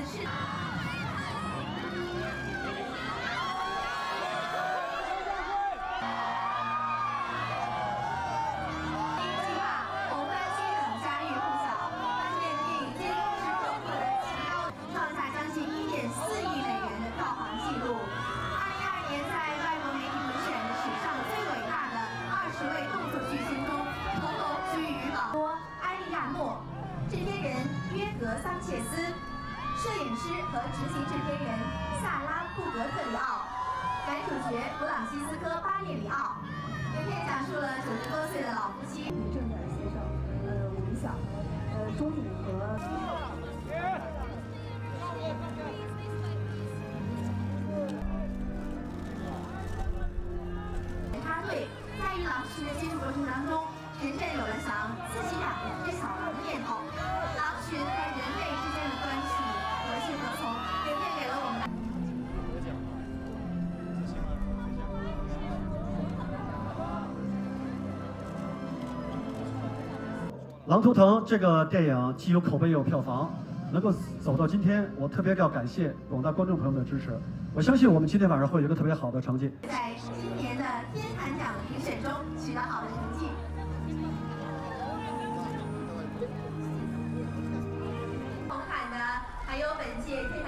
是。 摄影师和执行制片人萨拉布格特里奥，男主角弗朗西斯科巴列里奥。影片讲述了90多岁的老夫妻。正在携手微笑，中午和。插队，在与狼群的接触过程当中，晨晨有了想自己养一只小狼的念头。狼群和人类之间的关系。 何去何从？影片给了我们。 《狼图腾》这个电影既有口碑，也有票房，能够走到今天，我特别要感谢广大观众朋友们的支持。我相信我们今天晚上会有一个特别好的成绩。 在今年的天坛奖评选中取得好的成绩。红毯的还有本届天。